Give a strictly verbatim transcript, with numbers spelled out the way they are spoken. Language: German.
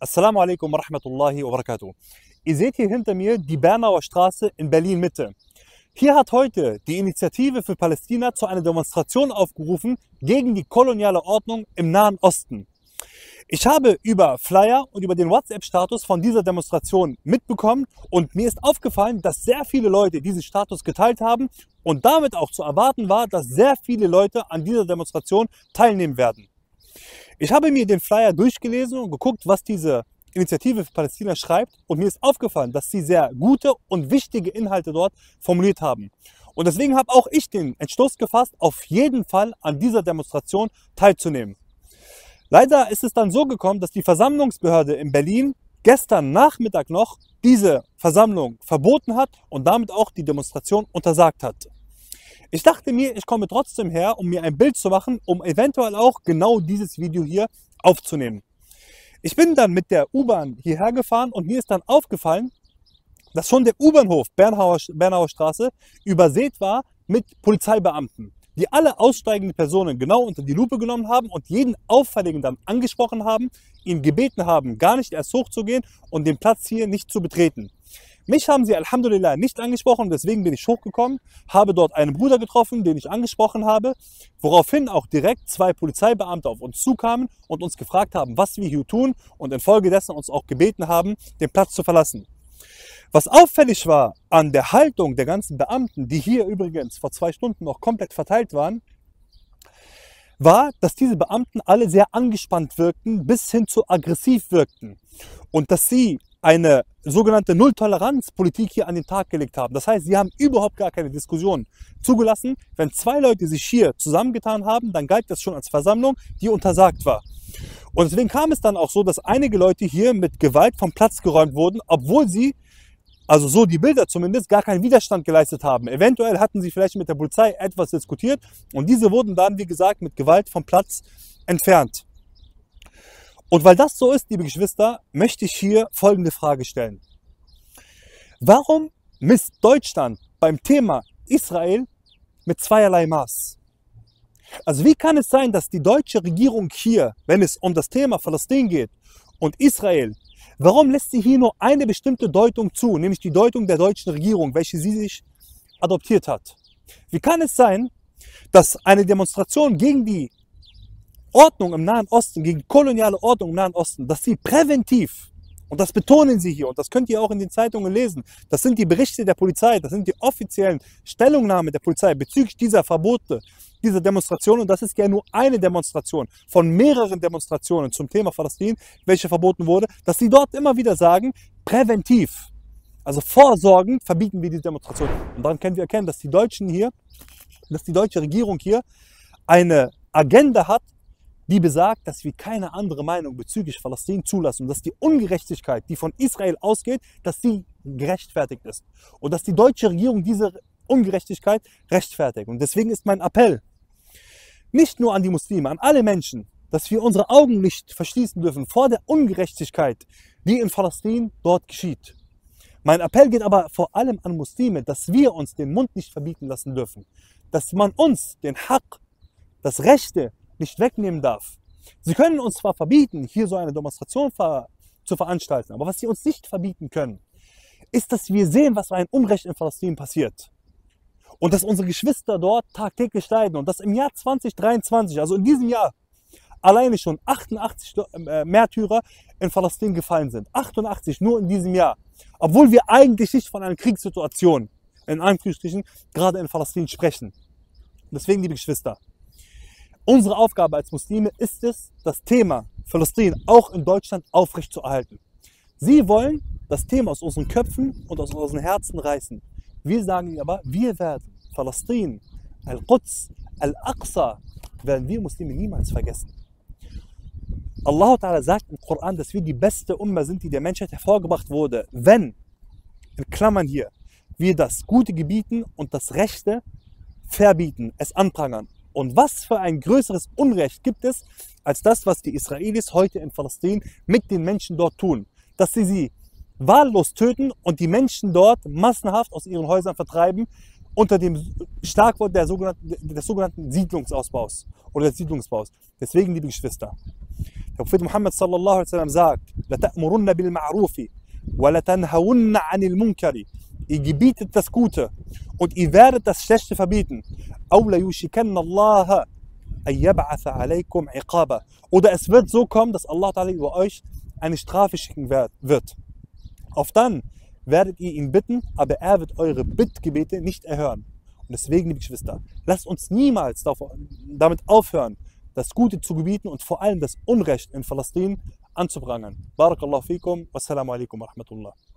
Assalamu alaikum wa rahmatullahi wa barakatuh. Ihr seht hier hinter mir die Bernauer Straße in Berlin-Mitte. Hier hat heute die Initiative für Palästina zu einer Demonstration aufgerufen gegen die koloniale Ordnung im Nahen Osten. Ich habe über Flyer und über den WhatsApp-Status von dieser Demonstration mitbekommen und mir ist aufgefallen, dass sehr viele Leute diesen Status geteilt haben und damit auch zu erwarten war, dass sehr viele Leute an dieser Demonstration teilnehmen werden. Ich habe mir den Flyer durchgelesen und geguckt, was diese Initiative für Palästina schreibt, und mir ist aufgefallen, dass sie sehr gute und wichtige Inhalte dort formuliert haben. Und deswegen habe auch ich den Entschluss gefasst, auf jeden Fall an dieser Demonstration teilzunehmen. Leider ist es dann so gekommen, dass die Versammlungsbehörde in Berlin gestern Nachmittag noch diese Versammlung verboten hat und damit auch die Demonstration untersagt hat. Ich dachte mir, ich komme trotzdem her, um mir ein Bild zu machen, um eventuell auch genau dieses Video hier aufzunehmen. Ich bin dann mit der U-Bahn hierher gefahren und mir ist dann aufgefallen, dass schon der U-Bahnhof Bernauer, Bernauer Straße übersät war mit Polizeibeamten, die alle aussteigenden Personen genau unter die Lupe genommen haben und jeden Auffälligen dann angesprochen haben, ihn gebeten haben, gar nicht erst hochzugehen und den Platz hier nicht zu betreten. Mich haben sie Alhamdulillah nicht angesprochen, deswegen bin ich hochgekommen, habe dort einen Bruder getroffen, den ich angesprochen habe, woraufhin auch direkt zwei Polizeibeamte auf uns zukamen und uns gefragt haben, was wir hier tun, und infolgedessen uns auch gebeten haben, den Platz zu verlassen. Was auffällig war an der Haltung der ganzen Beamten, die hier übrigens vor zwei Stunden noch komplett verteilt waren, war, dass diese Beamten alle sehr angespannt wirkten, bis hin zu aggressiv wirkten, und dass sie eine sogenannte Null-Toleranz-Politik hier an den Tag gelegt haben. Das heißt, sie haben überhaupt gar keine Diskussion zugelassen. Wenn zwei Leute sich hier zusammengetan haben, dann galt das schon als Versammlung, die untersagt war. Und deswegen kam es dann auch so, dass einige Leute hier mit Gewalt vom Platz geräumt wurden, obwohl sie, also so die Bilder zumindest, gar keinen Widerstand geleistet haben. Eventuell hatten sie vielleicht mit der Polizei etwas diskutiert und diese wurden dann, wie gesagt, mit Gewalt vom Platz entfernt. Und weil das so ist, liebe Geschwister, möchte ich hier folgende Frage stellen. Warum misst Deutschland beim Thema Israel mit zweierlei Maß? Also wie kann es sein, dass die deutsche Regierung hier, wenn es um das Thema Palästina geht und Israel, warum lässt sie hier nur eine bestimmte Deutung zu, nämlich die Deutung der deutschen Regierung, welche sie sich adoptiert hat? Wie kann es sein, dass eine Demonstration gegen die Ordnung im Nahen Osten, gegen koloniale Ordnung im Nahen Osten, dass sie präventiv, und das betonen sie hier, und das könnt ihr auch in den Zeitungen lesen, das sind die Berichte der Polizei, das sind die offiziellen Stellungnahmen der Polizei bezüglich dieser Verbote, dieser Demonstration, und das ist ja nur eine Demonstration von mehreren Demonstrationen zum Thema Palästina, welche verboten wurde, dass sie dort immer wieder sagen, präventiv, also vorsorgend verbieten wir die Demonstration. Und daran können wir erkennen, dass die Deutschen hier, dass die deutsche Regierung hier eine Agenda hat, die besagt, dass wir keine andere Meinung bezüglich Palästina zulassen und dass die Ungerechtigkeit, die von Israel ausgeht, dass sie gerechtfertigt ist und dass die deutsche Regierung diese Ungerechtigkeit rechtfertigt. Und deswegen ist mein Appell nicht nur an die Muslime, an alle Menschen, dass wir unsere Augen nicht verschließen dürfen vor der Ungerechtigkeit, die in Palästina dort geschieht. Mein Appell geht aber vor allem an Muslime, dass wir uns den Mund nicht verbieten lassen dürfen, dass man uns den Haqq, das Rechte, nicht wegnehmen darf. Sie können uns zwar verbieten, hier so eine Demonstration ver zu veranstalten, aber was sie uns nicht verbieten können, ist, dass wir sehen, was für ein Unrecht in Palästina passiert. Und dass unsere Geschwister dort tagtäglich leiden und dass im Jahr zweitausenddreiundzwanzig, also in diesem Jahr, alleine schon achtundachtzig Märtyrer in Palästina gefallen sind. achtundachtzig nur in diesem Jahr. Obwohl wir eigentlich nicht von einer Kriegssituation, in Anführungsstrichen, gerade in Palästina sprechen. Deswegen, liebe Geschwister, unsere Aufgabe als Muslime ist es, das Thema Palästina auch in Deutschland aufrechtzuerhalten. Sie wollen das Thema aus unseren Köpfen und aus unseren Herzen reißen. Wir sagen aber, wir werden Palästina, Al-Quds, Al-Aqsa, werden wir Muslime niemals vergessen. Allah Ta'ala sagt im Koran, dass wir die beste Umma sind, die der Menschheit hervorgebracht wurde, wenn, in Klammern hier, wir das Gute gebieten und das Rechte verbieten, es anprangern. Und was für ein größeres Unrecht gibt es, als das, was die Israelis heute in Palästina mit den Menschen dort tun? Dass sie sie wahllos töten und die Menschen dort massenhaft aus ihren Häusern vertreiben, unter dem Schlagwort der sogenannten, des sogenannten Siedlungsausbaus oder des Siedlungsbaus. Deswegen, liebe Geschwister, Der Prophet Muhammad sallallahu alaihi wasallam sagt: لَتَأْمُرُنَّ بِالْمَعْرُوفِ وَلَتَنْهَوُنَّ عَنِ الْمُنْكَرِ. Ihr gebietet das Gute und ihr werdet das Schlechte verbieten. أَوْ لَيُوشِكَنَّ اللَّهَ أَنْ يَبْعَثَ عَلَيْكُمْ عِقَابًا. Oder es wird so kommen, dass Allah Ta'ala über euch eine Strafe schicken wird. Auf dann werdet ihr ihn bitten, aber er wird eure Bittgebete nicht erhören. Und deswegen, liebe Geschwister, lasst uns niemals damit aufhören, das Gute zu gebieten und vor allem das Unrecht in Palästina anzuprangern. Barakallahu fikum, wassalamu alaikum wa rahmatullah.